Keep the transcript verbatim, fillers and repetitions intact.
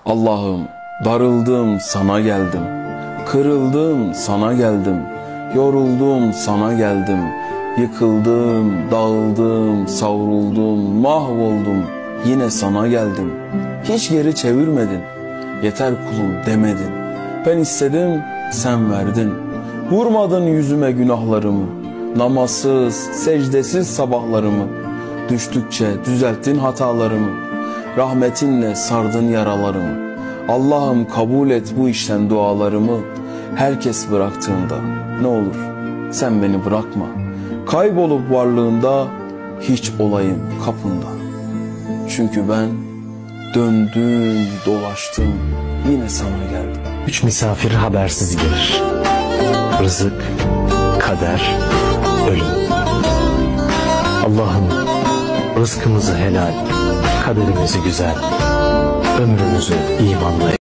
Allah'ım darıldım sana geldim, kırıldım sana geldim, yoruldum sana geldim, yıkıldım, dağıldım, savruldum, mahvoldum, yine sana geldim. Hiç geri çevirmedin, yeter kulum demedin. Ben istedim, sen verdin. Vurmadın yüzüme günahlarımı, namazsız, secdesiz sabahlarımı. Düştükçe düzelttin hatalarımı, rahmetinle sardın yaralarımı. Allah'ım kabul et bu işten dualarımı. Herkes bıraktığında ne olur sen beni bırakma. Kaybolup varlığında hiç olayım kapında. Çünkü ben döndüm dolaştım yine sana geldim. Üç misafir habersiz gelir. Rızık, kader, ölüm. Allah'ım rızkımızı helal, kaderimizi güzel, ömrümüzü imanla